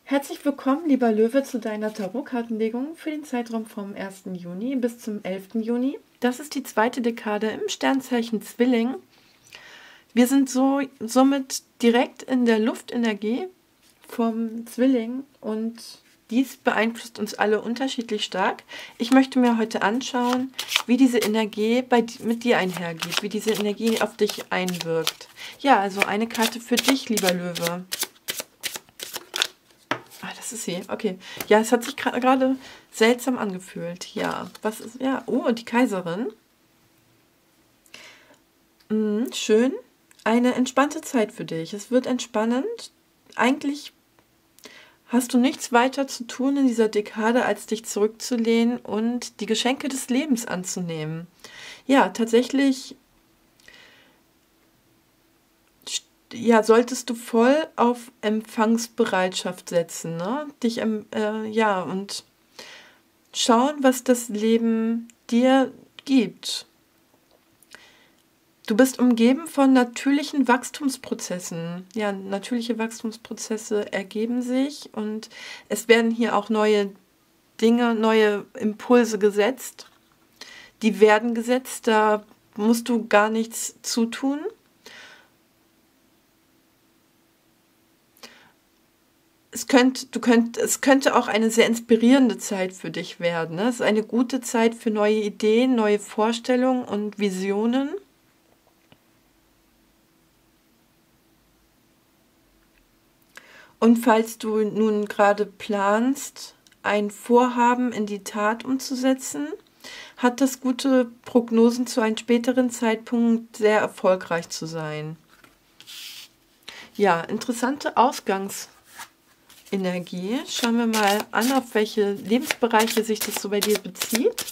Herzlich willkommen, lieber Löwe, zu deiner Tarotkartenlegung für den Zeitraum vom 1. Juni bis zum 11. Juni. Das ist die zweite Dekade im Sternzeichen Zwilling. Wir sind somit direkt in der Luftenergie vom Zwilling und dies beeinflusst uns alle unterschiedlich stark. Ich möchte mir heute anschauen, wie diese Energie mit dir einhergeht, wie diese Energie auf dich einwirkt. Ja, also eine Karte für dich, lieber Löwe. Ah, das ist sie. Okay. Ja, es hat sich gerade seltsam angefühlt. Ja, was ist... Ja, oh, die Kaiserin. Schön. Eine entspannte Zeit für dich. Es wird entspannend. Eigentlich hast du nichts weiter zu tun in dieser Dekade, als dich zurückzulehnen und die Geschenke des Lebens anzunehmen. Ja, tatsächlich... Ja, solltest du voll auf Empfangsbereitschaft setzen, ne? Ja, und schauen, was das Leben dir gibt. Du bist umgeben von natürlichen Wachstumsprozessen. Ja, natürliche Wachstumsprozesse ergeben sich und es werden hier auch neue Dinge, neue Impulse gesetzt. Die werden gesetzt, da musst du gar nichts zutun. Es könnte auch eine sehr inspirierende Zeit für dich werden. Ne? Es ist eine gute Zeit für neue Ideen, neue Vorstellungen und Visionen. Und falls du nun gerade planst, ein Vorhaben in die Tat umzusetzen, hat das gute Prognosen zu einem späteren Zeitpunkt sehr erfolgreich zu sein. Ja, interessante Ausgangsenergie. Schauen wir mal an, auf welche Lebensbereiche sich das so bei dir bezieht.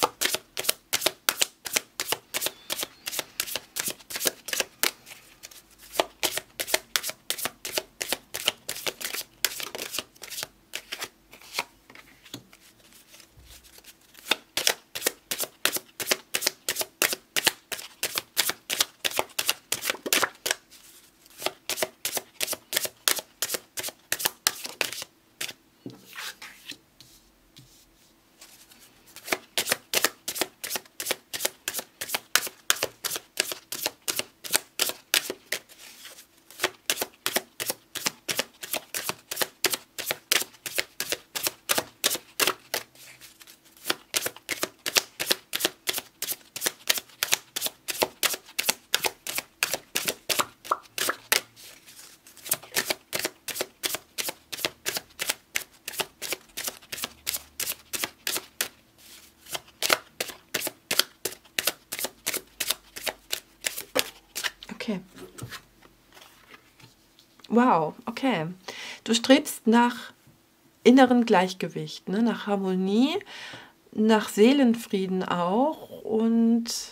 Okay. Wow, okay. Du strebst nach inneren Gleichgewicht, ne? Nach Harmonie, nach Seelenfrieden auch und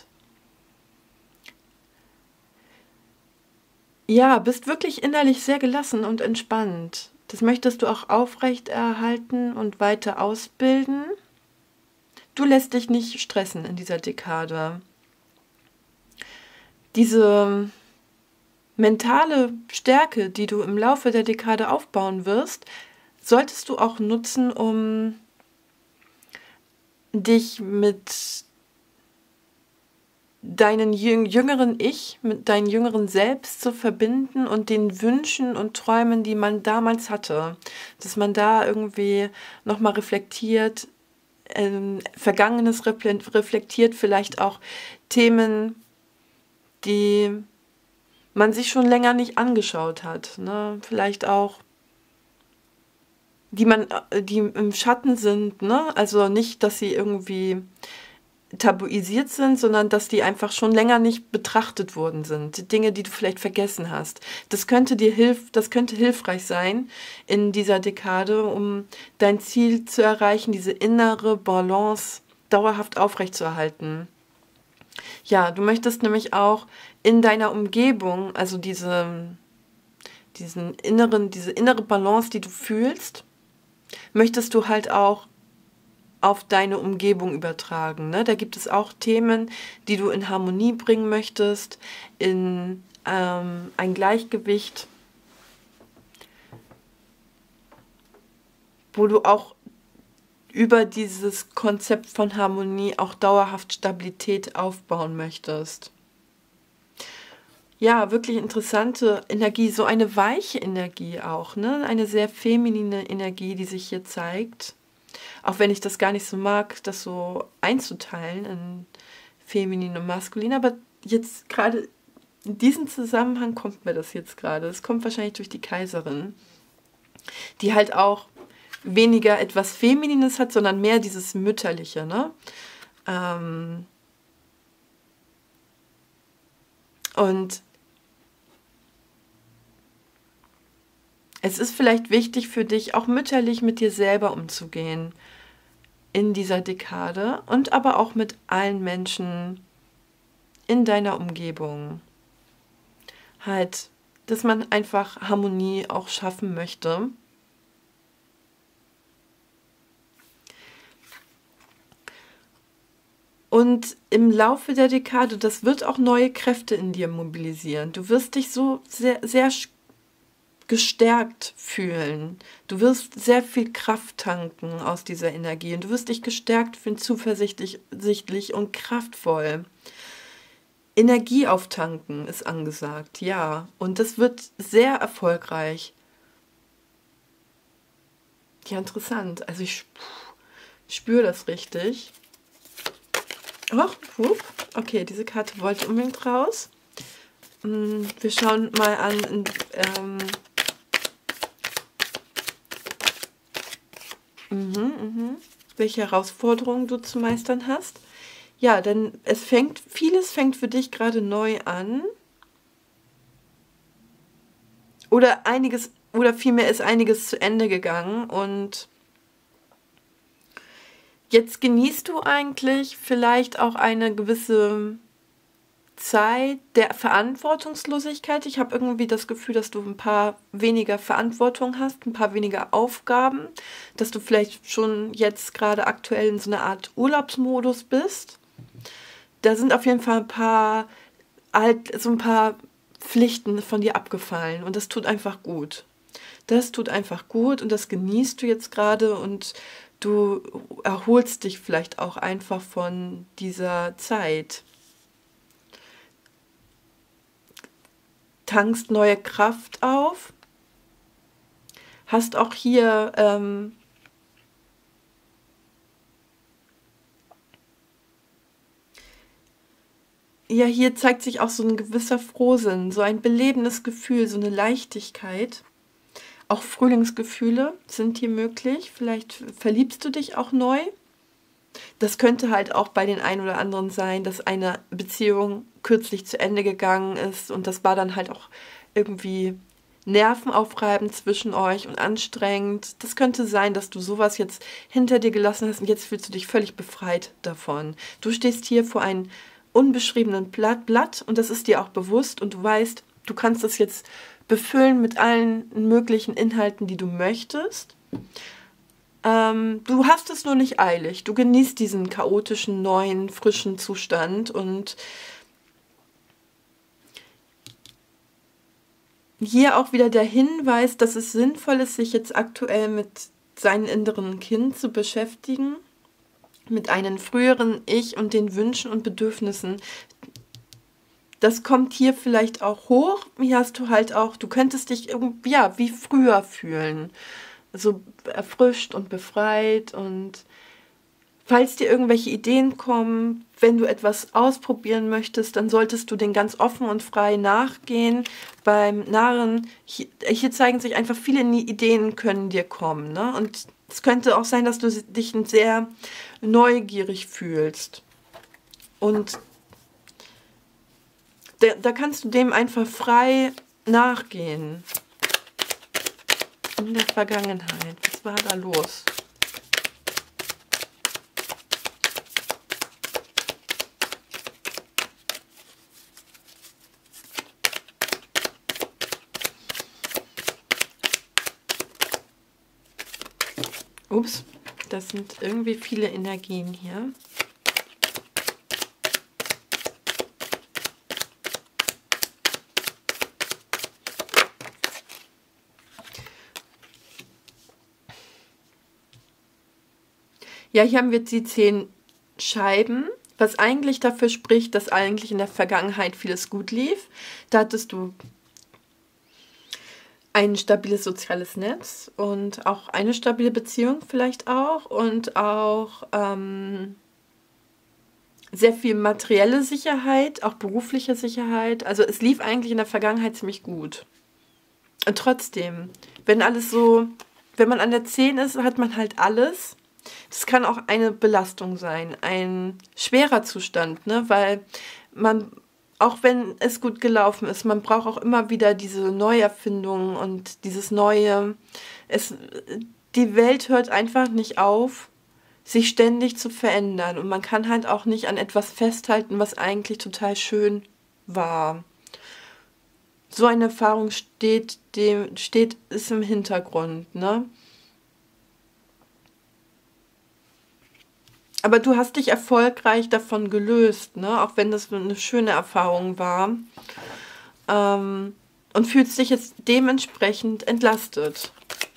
ja, bist wirklich innerlich sehr gelassen und entspannt. Das möchtest du auch aufrechterhalten und weiter ausbilden. Du lässt dich nicht stressen in dieser Dekade. Diese mentale Stärke, die du im Laufe der Dekade aufbauen wirst, solltest du auch nutzen, um dich mit deinen jüngeren Ich, mit deinem jüngeren Selbst zu verbinden und den Wünschen und Träumen, die man damals hatte. Dass man da irgendwie nochmal reflektiert, Vergangenes reflektiert, vielleicht auch Themen, die man sich schon länger nicht angeschaut hat. Ne? Vielleicht auch, die im Schatten sind. Ne? Also nicht, dass sie irgendwie tabuisiert sind, sondern dass die einfach schon länger nicht betrachtet worden sind. Die Dinge, die du vielleicht vergessen hast. Das könnte hilfreich sein in dieser Dekade, um dein Ziel zu erreichen, diese innere Balance dauerhaft aufrechtzuerhalten. Ja, du möchtest nämlich auch in deiner Umgebung, also diese innere Balance, die du fühlst, möchtest du halt auch auf deine Umgebung übertragen. Ne? Da gibt es auch Themen, die du in Harmonie bringen möchtest, in ein Gleichgewicht. wo du auch über dieses Konzept von Harmonie auch dauerhaft Stabilität aufbauen möchtest. Ja, wirklich interessante Energie, so eine weiche Energie auch, ne? Eine sehr feminine Energie, die sich hier zeigt. Auch wenn ich das gar nicht so mag, das so einzuteilen in feminin und maskulin, aber jetzt gerade in diesem Zusammenhang kommt mir das jetzt gerade. Es kommt wahrscheinlich durch die Kaiserin, die halt auch weniger etwas Feminines hat, sondern mehr dieses Mütterliche, ne? Und es ist vielleicht wichtig für dich, auch mütterlich mit dir selber umzugehen in dieser Dekade und aber auch mit allen Menschen in deiner Umgebung. Halt, dass man einfach Harmonie auch schaffen möchte. Und im Laufe der Dekade, das wird auch neue Kräfte in dir mobilisieren. Du wirst dich so sehr, sehr gestärkt fühlen. Du wirst sehr viel Kraft tanken aus dieser Energie und du wirst dich gestärkt fühlen, zuversichtlich und kraftvoll. Energie auftanken ist angesagt, ja. Und das wird sehr erfolgreich. Ja, interessant. Also ich spüre das richtig. Oh, okay, diese Karte wollte unbedingt raus. Wir schauen mal an, welche Herausforderungen du zu meistern hast. Ja, denn vieles fängt für dich gerade neu an. Oder vielmehr ist einiges zu Ende gegangen und jetzt genießt du eigentlich vielleicht auch eine gewisse Zeit der Verantwortungslosigkeit. Ich habe irgendwie das Gefühl, dass du ein paar weniger Verantwortung hast, ein paar weniger Aufgaben, dass du vielleicht schon jetzt gerade aktuell in so einer Art Urlaubsmodus bist. Da sind auf jeden Fall ein paar Pflichten von dir abgefallen und das tut einfach gut. Das tut einfach gut und das genießt du jetzt gerade und du erholst dich vielleicht auch einfach von dieser Zeit. Tankst neue Kraft auf. Hast auch hier hier zeigt sich auch so ein gewisser Frohsinn, so ein belebendes Gefühl, so eine Leichtigkeit. Auch Frühlingsgefühle sind hier möglich. Vielleicht verliebst du dich auch neu. Das könnte halt auch bei den einen oder anderen sein, dass eine Beziehung kürzlich zu Ende gegangen ist und das war dann halt auch irgendwie nervenaufreibend zwischen euch und anstrengend. Das könnte sein, dass du sowas jetzt hinter dir gelassen hast und jetzt fühlst du dich völlig befreit davon. Du stehst hier vor einem unbeschriebenen Blatt und das ist dir auch bewusst und du weißt, du kannst es jetzt befüllen mit allen möglichen Inhalten, die du möchtest. Du hast es nur nicht eilig. Du genießt diesen chaotischen, neuen, frischen Zustand und hier auch wieder der Hinweis, dass es sinnvoll ist, sich jetzt aktuell mit seinem inneren Kind zu beschäftigen, mit einem früheren Ich und den Wünschen und Bedürfnissen. Das kommt hier vielleicht auch hoch. Hier hast du halt auch, du könntest dich irgendwie, ja, wie früher fühlen. So erfrischt und befreit und falls dir irgendwelche Ideen kommen, wenn du etwas ausprobieren möchtest, dann solltest du den ganz offen und frei nachgehen. Beim Narren, hier zeigen sich einfach viele Ideen können dir kommen, ne? Und es könnte auch sein, dass du dich sehr neugierig fühlst. Und da kannst du dem einfach frei nachgehen. In der Vergangenheit. Was war da los? Ups, das sind irgendwie viele Energien hier. Ja, hier haben wir die 10 Scheiben, was eigentlich dafür spricht, dass eigentlich in der Vergangenheit vieles gut lief. Da hattest du ein stabiles soziales Netz und auch eine stabile Beziehung vielleicht auch und auch sehr viel materielle Sicherheit, auch berufliche Sicherheit. Also es lief eigentlich in der Vergangenheit ziemlich gut. Und trotzdem, wenn man an der 10 ist, hat man halt alles. Das kann auch eine Belastung sein, ein schwerer Zustand, ne? Weil man, auch wenn es gut gelaufen ist, man braucht auch immer wieder diese Neuerfindung und dieses Neue. Es, die Welt hört einfach nicht auf, sich ständig zu verändern. Und man kann halt auch nicht an etwas festhalten, was eigentlich total schön war. So eine Erfahrung ist im Hintergrund, ne? Aber du hast dich erfolgreich davon gelöst, ne? Auch wenn das eine schöne Erfahrung war. Und fühlst dich jetzt dementsprechend entlastet.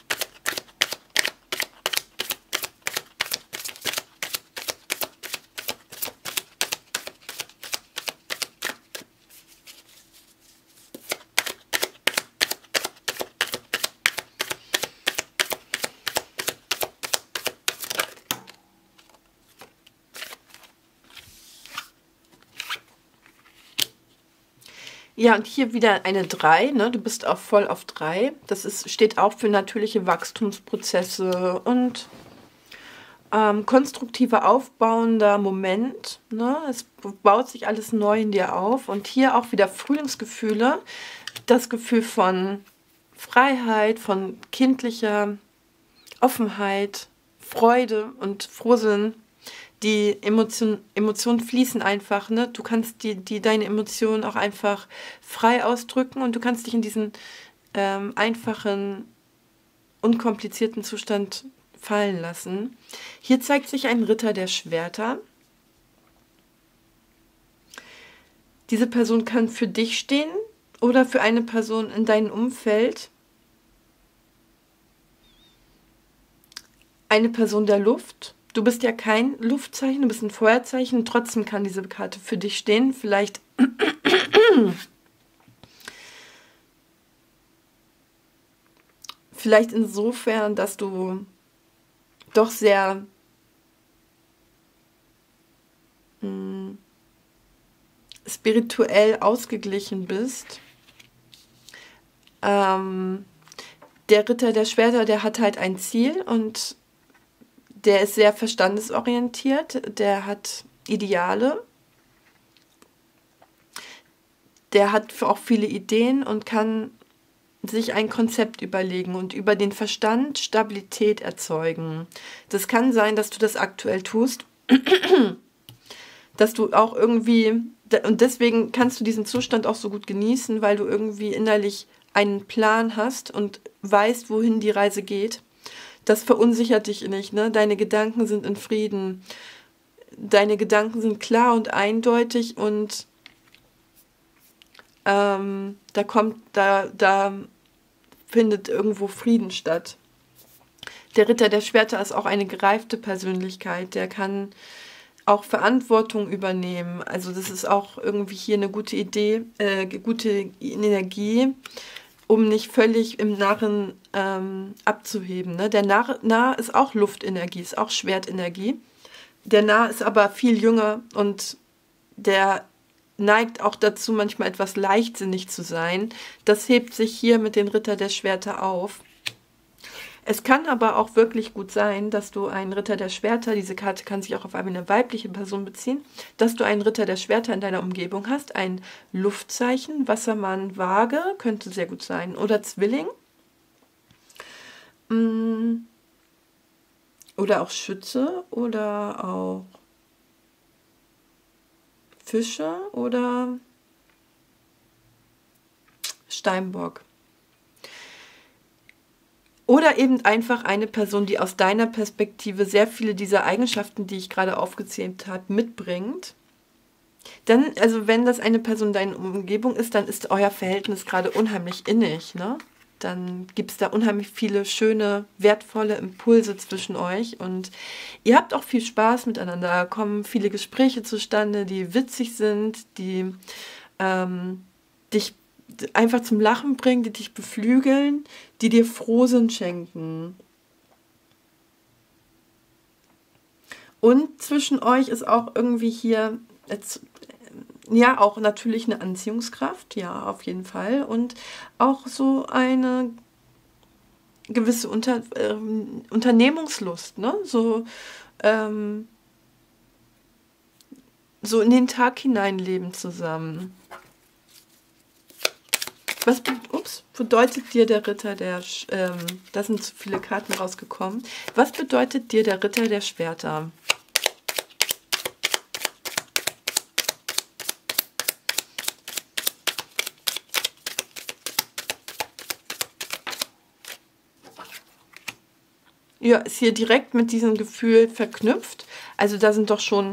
Ja, und hier wieder eine 3, ne? Du bist auch voll auf 3. Steht auch für natürliche Wachstumsprozesse und konstruktiver, aufbauender Moment. Ne? Es baut sich alles neu in dir auf. Und hier auch wieder Frühlingsgefühle. Das Gefühl von Freiheit, von kindlicher Offenheit, Freude und Frohsinn. Die Emotionen fließen einfach, ne? Du kannst deine Emotionen auch einfach frei ausdrücken und du kannst dich in diesen einfachen, unkomplizierten Zustand fallen lassen. Hier zeigt sich ein Ritter der Schwerter. Diese Person kann für dich stehen oder für eine Person in deinem Umfeld. Eine Person der Luft. Du bist ja kein Luftzeichen, du bist ein Feuerzeichen. Trotzdem kann diese Karte für dich stehen. Vielleicht insofern, dass du doch sehr spirituell ausgeglichen bist. Der Ritter der Schwerter, der hat halt ein Ziel und der ist sehr verstandesorientiert, der hat Ideale, der hat auch viele Ideen und kann sich ein Konzept überlegen und über den Verstand Stabilität erzeugen. Das kann sein, dass du das aktuell tust, dass du auch irgendwie, und deswegen kannst du diesen Zustand auch so gut genießen, weil du irgendwie innerlich einen Plan hast und weißt, wohin die Reise geht. Das verunsichert dich nicht, ne? Deine Gedanken sind in Frieden. Deine Gedanken sind klar und eindeutig und da findet irgendwo Frieden statt. Der Ritter der Schwerter ist auch eine gereifte Persönlichkeit, der kann auch Verantwortung übernehmen. Also das ist auch irgendwie hier eine gute Idee, gute Energie, um nicht völlig im Narren abzuheben. Ne? Der Narr ist auch Luftenergie, ist auch Schwertenergie. Der Narr ist aber viel jünger und der neigt auch dazu, manchmal etwas leichtsinnig zu sein. Das hebt sich hier mit den Ritter der Schwerter auf. Es kann aber auch wirklich gut sein, dass du einen Ritter der Schwerter, diese Karte kann sich auch auf eine weibliche Person beziehen, dass du einen Ritter der Schwerter in deiner Umgebung hast, ein Luftzeichen, Wassermann, Waage, könnte sehr gut sein, oder Zwilling. Oder auch Schütze oder auch Fische oder Steinbock. Oder eben einfach eine Person, die aus deiner Perspektive sehr viele dieser Eigenschaften, die ich gerade aufgezählt habe, mitbringt. Dann, also wenn das eine Person in deiner Umgebung ist, dann ist euer Verhältnis gerade unheimlich innig, ne? dann gibt es da unheimlich viele schöne, wertvolle Impulse zwischen euch und ihr habt auch viel Spaß miteinander. Da kommen viele Gespräche zustande, die witzig sind, die dich einfach zum Lachen bringen, die dich beflügeln, die dir Frohsinn schenken. Und zwischen euch ist auch irgendwie hier jetzt, ja, auch natürlich eine Anziehungskraft, ja, auf jeden Fall. Und auch so eine gewisse Unternehmungslust, ne? So in den Tag hineinleben zusammen. Was bedeutet dir der Ritter da sind zu viele Karten rausgekommen. Was bedeutet dir der Ritter der Schwerter? Ja, ist hier direkt mit diesem Gefühl verknüpft. Also da sind doch schon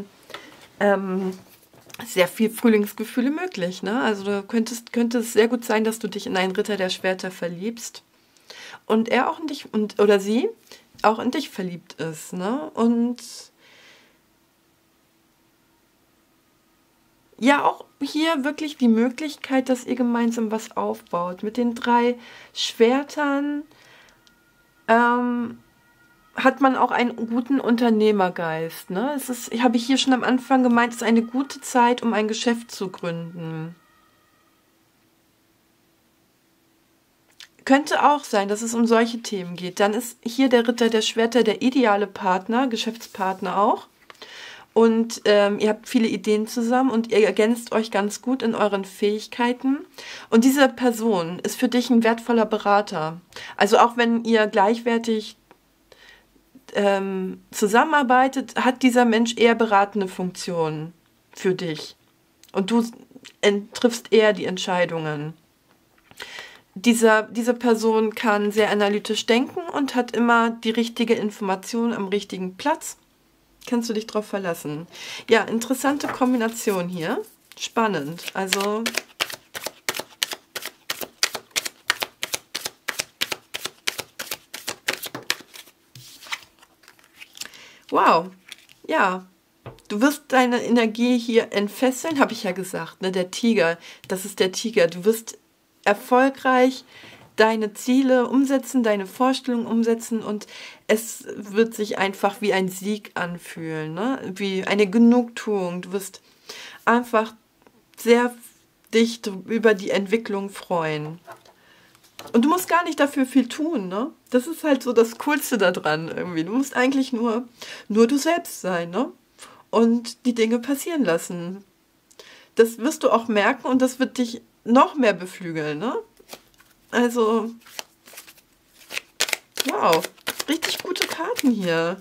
sehr viel Frühlingsgefühle möglich, ne? Also da könnte es sehr gut sein, dass du dich in einen Ritter der Schwerter verliebst und er auch in dich oder sie auch in dich verliebt ist, ne? Und ja, auch hier wirklich die Möglichkeit, dass ihr gemeinsam was aufbaut. Mit den 3 Schwertern hat man auch einen guten Unternehmergeist, ne? Habe ich hier schon am Anfang gemeint, es ist eine gute Zeit, um ein Geschäft zu gründen. Könnte auch sein, dass es um solche Themen geht. Dann ist hier der Ritter der Schwerter der ideale Partner, Geschäftspartner auch. Und ihr habt viele Ideen zusammen und ihr ergänzt euch ganz gut in euren Fähigkeiten. Und diese Person ist für dich ein wertvoller Berater. Also auch wenn ihr gleichwertig zusammenarbeitet, hat dieser Mensch eher beratende Funktionen für dich. Und du triffst eher die Entscheidungen. Diese Person kann sehr analytisch denken und hat immer die richtige Information am richtigen Platz. Kannst du dich drauf verlassen. Ja, interessante Kombination hier. Spannend. Also wow. Ja, du wirst deine Energie hier entfesseln, habe ich ja gesagt, ne? Der Tiger, das ist der Tiger. Du wirst erfolgreich deine Ziele umsetzen, deine Vorstellungen umsetzen und es wird sich einfach wie ein Sieg anfühlen, ne? Wie eine Genugtuung. Du wirst einfach sehr dich über die Entwicklung freuen. Und du musst gar nicht dafür viel tun, ne? Das ist halt so das Coolste daran irgendwie. Du musst eigentlich nur du selbst sein, ne? Und die Dinge passieren lassen. Das wirst du auch merken und das wird dich noch mehr beflügeln, ne? Also, wow, richtig gute Karten hier.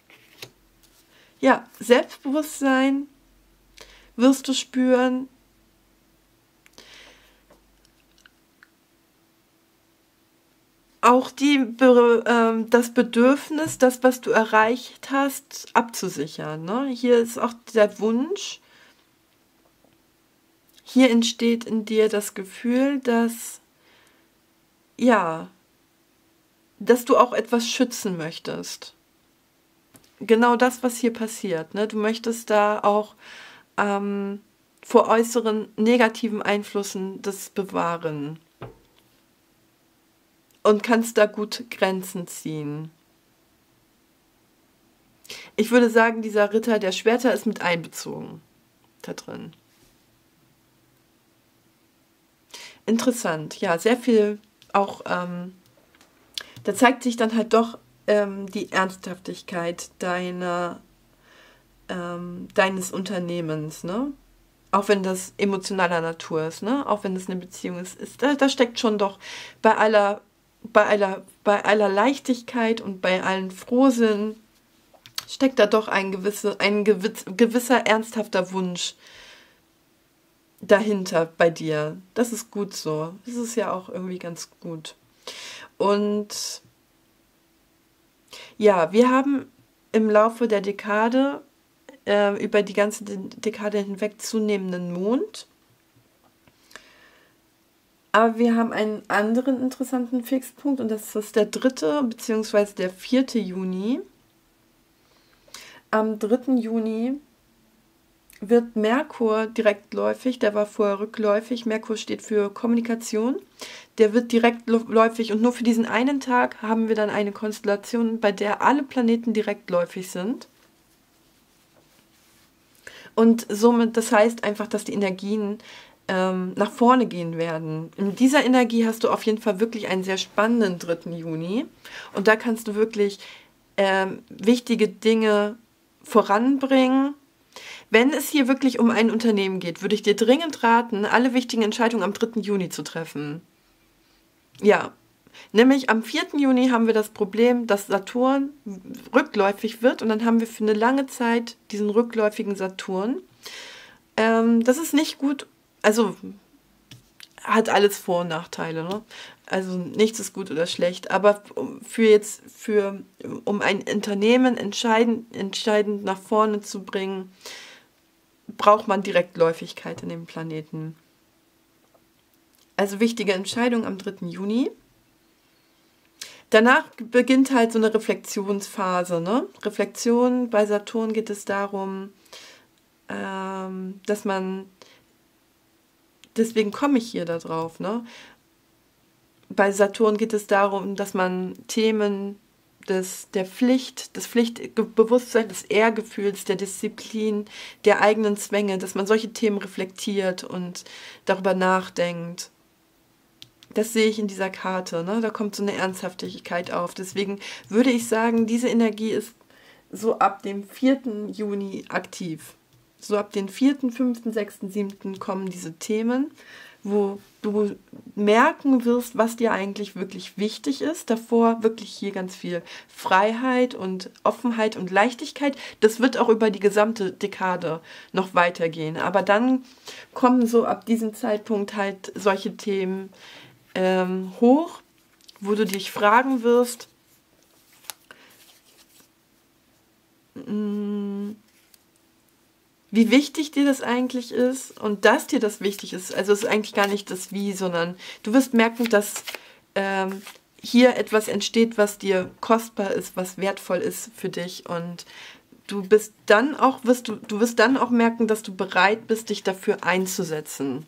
Ja, Selbstbewusstsein wirst du spüren. Auch das Bedürfnis, das, was du erreicht hast, abzusichern, ne? Hier ist auch der Wunsch. Hier entsteht in dir das Gefühl, dass du auch etwas schützen möchtest. Genau das, was hier passiert, ne? Du möchtest da auch vor äußeren negativen Einflüssen das bewahren. Und kannst da gut Grenzen ziehen. Ich würde sagen, dieser Ritter der Schwerter ist mit einbezogen da drin. Interessant, ja, sehr viel auch, da zeigt sich dann halt doch die Ernsthaftigkeit deines Unternehmens, ne? Auch wenn das emotionaler Natur ist, ne? Auch wenn es eine Beziehung ist, da steckt schon doch bei aller Leichtigkeit und bei allen Frohsinn steckt da doch ein gewisser ernsthafter Wunsch dahinter bei dir. Das ist gut so. Das ist ja auch irgendwie ganz gut. Und ja, wir haben im Laufe der Dekade, über die ganze Dekade hinweg zunehmenden Mond. Aber wir haben einen anderen interessanten Fixpunkt und das ist der 3. bzw. der 4. Juni. Am 3. Juni wird Merkur direktläufig, der war vorher rückläufig. Merkur steht für Kommunikation. Der wird direktläufig und nur für diesen einen Tag haben wir dann eine Konstellation, bei der alle Planeten direktläufig sind. Und somit, das heißt einfach, dass die Energien nach vorne gehen werden. In dieser Energie hast du auf jeden Fall wirklich einen sehr spannenden 3. Juni. Und da kannst du wirklich wichtige Dinge voranbringen. Wenn es hier wirklich um ein Unternehmen geht, würde ich dir dringend raten, alle wichtigen Entscheidungen am 3. Juni zu treffen. Ja, nämlich am 4. Juni haben wir das Problem, dass Saturn rückläufig wird und dann haben wir für eine lange Zeit diesen rückläufigen Saturn. Das ist nicht gut, also hat alles Vor- und Nachteile, ne? Also nichts ist gut oder schlecht, aber um ein Unternehmen entscheidend nach vorne zu bringen, braucht man Direktläufigkeit in dem Planeten. Also wichtige Entscheidung am 3. Juni. Danach beginnt halt so eine Reflexionsphase, ne? Reflexion, bei Saturn geht es darum, dass man, deswegen komme ich hier da drauf, ne? Bei Saturn geht es darum, dass man Themen der Pflicht, des Pflichtbewusstseins, des Ehrgefühls, der Disziplin, der eigenen Zwänge, dass man solche Themen reflektiert und darüber nachdenkt. Das sehe ich in dieser Karte, ne? Da kommt so eine Ernsthaftigkeit auf. Deswegen würde ich sagen, diese Energie ist so ab dem 4. Juni aktiv. So ab den 4., 5., 6., 7. kommen diese Themen, wo du merken wirst, was dir eigentlich wirklich wichtig ist. Davor wirklich hier ganz viel Freiheit und Offenheit und Leichtigkeit. Das wird auch über die gesamte Dekade noch weitergehen. Aber dann kommen so ab diesem Zeitpunkt halt solche Themen hoch, wo du dich fragen wirst, wie wichtig dir das eigentlich ist und dass dir das wichtig ist. Also es ist eigentlich gar nicht das Wie, sondern du wirst merken, dass hier etwas entsteht, was dir kostbar ist, was wertvoll ist für dich und du wirst dann auch merken, dass du bereit bist, dich dafür einzusetzen.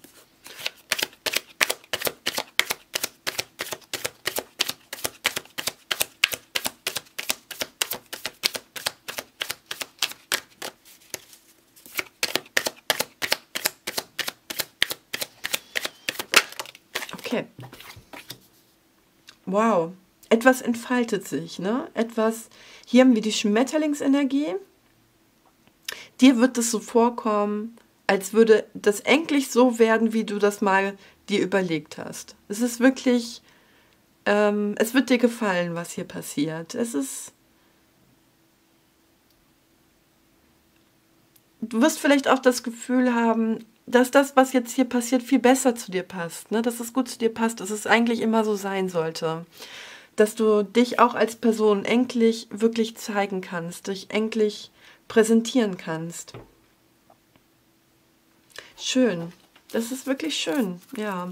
Okay. Wow. Etwas entfaltet sich, ne? Hier haben wir die Schmetterlingsenergie. Dir wird es so vorkommen, als würde das endlich so werden, wie du das mal dir überlegt hast. Es ist wirklich, es wird dir gefallen, was hier passiert. Du wirst vielleicht auch das Gefühl haben, dass das, was jetzt hier passiert, viel besser zu dir passt, ne? Dass es gut zu dir passt, dass es eigentlich immer so sein sollte. Dass du dich auch als Person endlich wirklich zeigen kannst, dich endlich präsentieren kannst. Schön. Das ist wirklich schön, ja.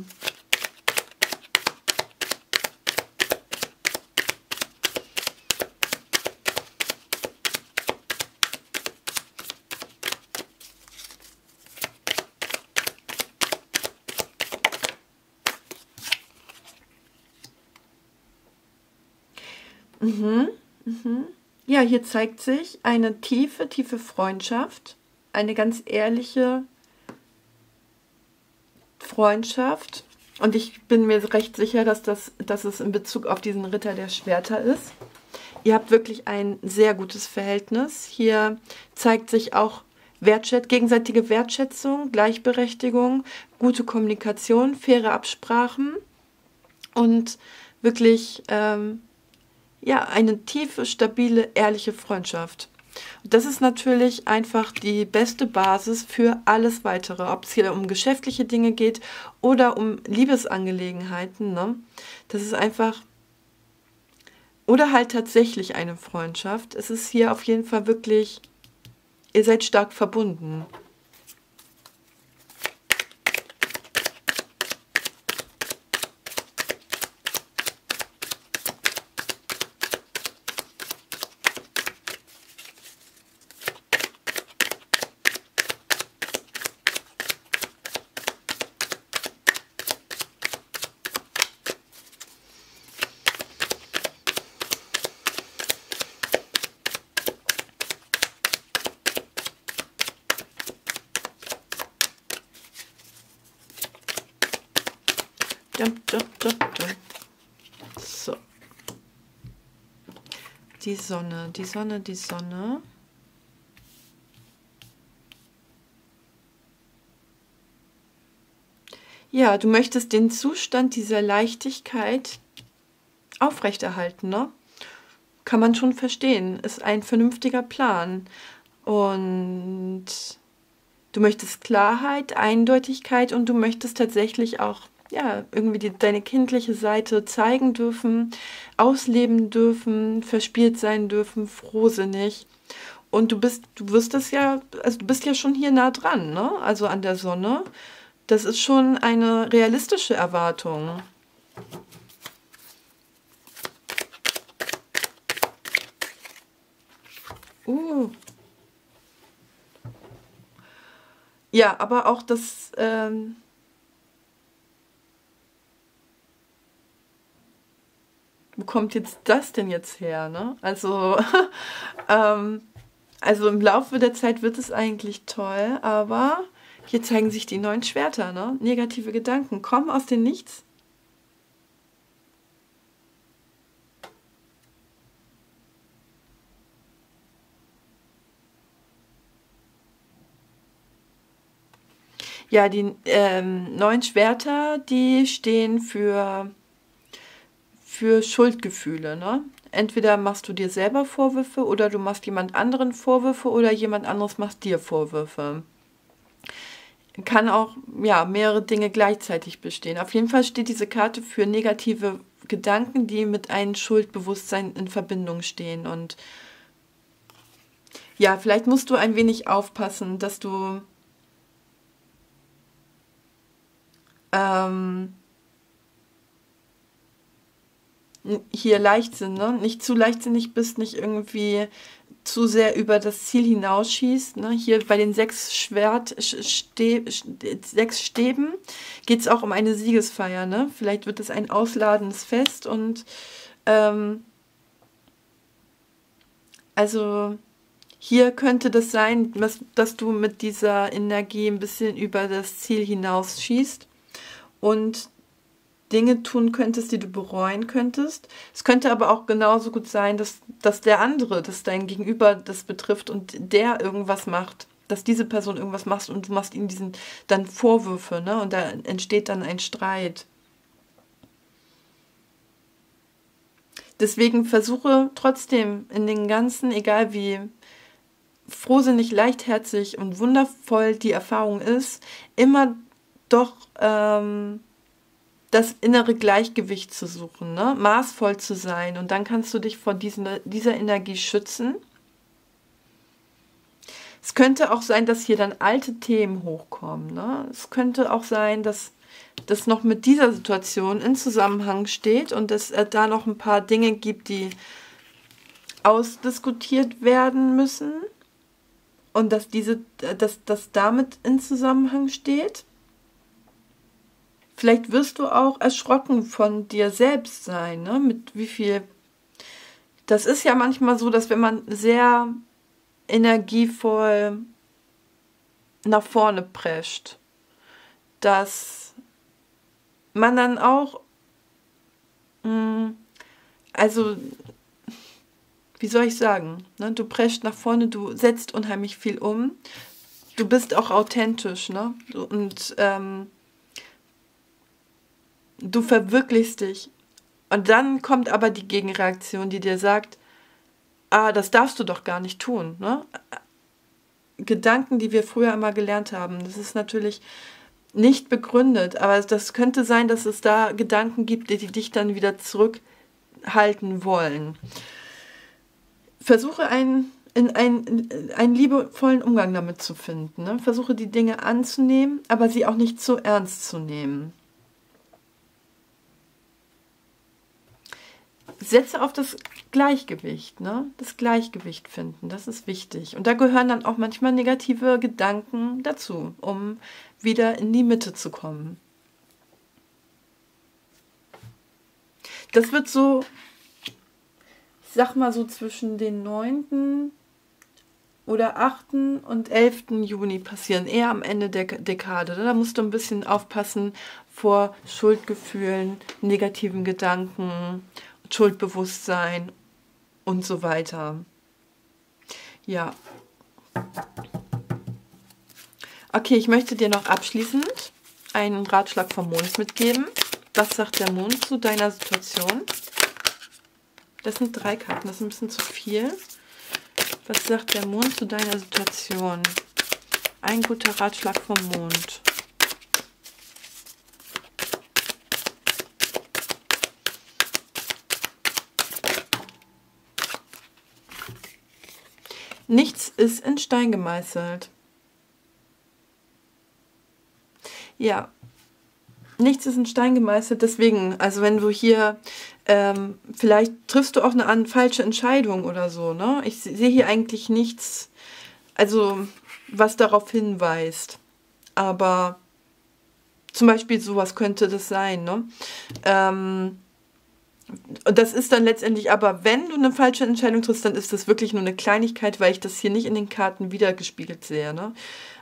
Ja, hier zeigt sich eine tiefe, tiefe Freundschaft, eine ganz ehrliche Freundschaft. Und ich bin mir recht sicher, dass es in Bezug auf diesen Ritter der Schwerter ist. Ihr habt wirklich ein sehr gutes Verhältnis. Hier zeigt sich auch gegenseitige Wertschätzung, Gleichberechtigung, gute Kommunikation, faire Absprachen und wirklich eine tiefe, stabile, ehrliche Freundschaft. Und das ist natürlich einfach die beste Basis für alles Weitere, ob es hier um geschäftliche Dinge geht oder um Liebesangelegenheiten, ne? Das ist einfach, oder halt tatsächlich eine Freundschaft. Es ist hier auf jeden Fall wirklich, ihr seid stark verbunden. So. Die Sonne, die Sonne, die Sonne. Ja, du möchtest den Zustand dieser Leichtigkeit aufrechterhalten, ne? Kann man schon verstehen. Ist ein vernünftiger Plan. Und du möchtest Klarheit, Eindeutigkeit und du möchtest tatsächlich auch, ja, irgendwie deine kindliche Seite zeigen dürfen, ausleben dürfen, verspielt sein dürfen, frohsinnig. Und du wirst das ja, also du bist ja schon hier nah dran, ne? Also an der Sonne. Das ist schon eine realistische Erwartung. Ja, aber auch das, wo kommt jetzt das denn jetzt her, ne? Also, ähm, also im Laufe der Zeit wird es eigentlich toll, aber hier zeigen sich die 9 Schwerter, ne? Negative Gedanken kommen aus dem Nichts. Ja, die 9 Schwerter, die stehen für Schuldgefühle, ne? Entweder machst du dir selber Vorwürfe oder du machst jemand anderen Vorwürfe oder jemand anderes macht dir Vorwürfe. Kann auch, ja, mehrere Dinge gleichzeitig bestehen. Auf jeden Fall steht diese Karte für negative Gedanken, die mit einem Schuldbewusstsein in Verbindung stehen. Und ja, vielleicht musst du ein wenig aufpassen, dass du ähm, hier Leichtsinn, ne? Nicht zu leichtsinnig bist, nicht irgendwie zu sehr über das Ziel hinausschießt. Ne? Hier bei den 6 6 Stäben geht es auch um eine Siegesfeier. Ne? Vielleicht wird es ein ausladendes Fest und ähm, also hier könnte das sein, dass du mit dieser Energie ein bisschen über das Ziel hinausschießt und Dinge tun könntest, die du bereuen könntest. Es könnte aber auch genauso gut sein, dass der andere, dass dein Gegenüber das betrifft und der irgendwas macht, dass diese Person irgendwas macht und du machst ihm diesen dann Vorwürfe, ne? Und da entsteht dann ein Streit. Deswegen versuche trotzdem in den ganzen, egal wie frohsinnig, leichtherzig und wundervoll die Erfahrung ist, immer doch das innere Gleichgewicht zu suchen, ne? Maßvoll zu sein und dann kannst du dich vor dieser Energie schützen. Es könnte auch sein, dass hier dann alte Themen hochkommen, ne? Es könnte auch sein, dass das noch mit dieser Situation in Zusammenhang steht und es da noch ein paar Dinge gibt, die ausdiskutiert werden müssen und dass das damit in Zusammenhang steht. Vielleicht wirst du auch erschrocken von dir selbst sein, ne? Mit wie viel. Das ist ja manchmal so, dass wenn man sehr energievoll nach vorne prescht, dass man dann auch, also, wie soll ich sagen, ne? Du prescht nach vorne, du setzt unheimlich viel um, du bist auch authentisch, ne? Und du verwirklichst dich. Und dann kommt aber die Gegenreaktion, die dir sagt, ah, das darfst du doch gar nicht tun. Ne? Gedanken, die wir früher immer gelernt haben, das ist natürlich nicht begründet, aber das könnte sein, dass es da Gedanken gibt, die dich dann wieder zurückhalten wollen. Versuche einen liebevollen Umgang damit zu finden. Ne? Versuche die Dinge anzunehmen, aber sie auch nicht zu ernst zu nehmen. Setze auf das Gleichgewicht, ne? Das Gleichgewicht finden, das ist wichtig. Und da gehören dann auch manchmal negative Gedanken dazu, um wieder in die Mitte zu kommen. Das wird so, ich sag mal so zwischen den 9. oder 8. und 11. Juni passieren, eher am Ende der Dekade. Da musst du ein bisschen aufpassen vor Schuldgefühlen, negativen Gedanken, Schuldbewusstsein und so weiter. Ja. Okay, ich möchte dir noch abschließend einen Ratschlag vom Mond mitgeben. Was sagt der Mond zu deiner Situation? Das sind 3 Karten, das ist ein bisschen zu viel. Was sagt der Mond zu deiner Situation? Ein guter Ratschlag vom Mond. Nichts ist in Stein gemeißelt. Ja, nichts ist in Stein gemeißelt, deswegen, also wenn du hier, vielleicht triffst du auch eine falsche Entscheidung oder so, ne? Ich sehe hier eigentlich nichts, also was darauf hinweist. Aber zum Beispiel sowas könnte das sein, ne? Und das ist dann letztendlich, aber wenn du eine falsche Entscheidung triffst, dann ist das wirklich nur eine Kleinigkeit, weil ich das hier nicht in den Karten wiedergespiegelt sehe, ne?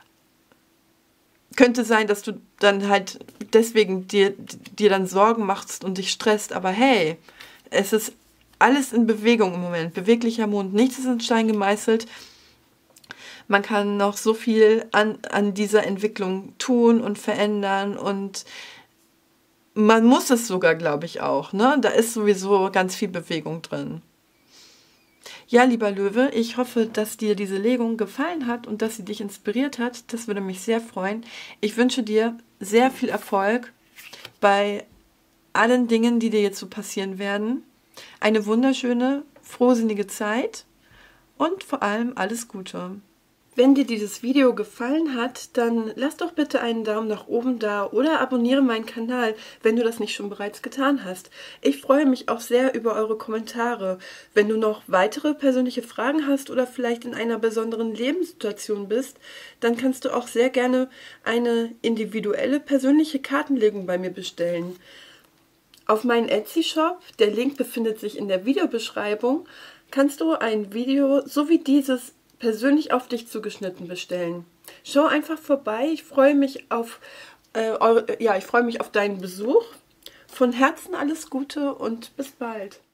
Könnte sein, dass du dann halt deswegen dir dann Sorgen machst und dich stresst, aber hey, es ist alles in Bewegung im Moment, beweglicher Mond, nichts ist in Stein gemeißelt. Man kann noch so viel an dieser Entwicklung tun und verändern und man muss es sogar, glaube ich, auch, ne? Da ist sowieso ganz viel Bewegung drin. Ja, lieber Löwe, ich hoffe, dass dir diese Legung gefallen hat und dass sie dich inspiriert hat. Das würde mich sehr freuen. Ich wünsche dir sehr viel Erfolg bei allen Dingen, die dir jetzt so passieren werden. Eine wunderschöne, frohsinnige Zeit und vor allem alles Gute. Wenn dir dieses Video gefallen hat, dann lass doch bitte einen Daumen nach oben da oder abonniere meinen Kanal, wenn du das nicht schon bereits getan hast. Ich freue mich auch sehr über eure Kommentare. Wenn du noch weitere persönliche Fragen hast oder vielleicht in einer besonderen Lebenssituation bist, dann kannst du auch sehr gerne eine individuelle persönliche Kartenlegung bei mir bestellen. Auf meinen Etsy-Shop, der Link befindet sich in der Videobeschreibung, kannst du ein Video so wie dieses persönlich auf dich zugeschnitten bestellen. Schau einfach vorbei. Ich freue mich auf ich freue mich auf deinen Besuch. Von Herzen alles Gute und bis bald.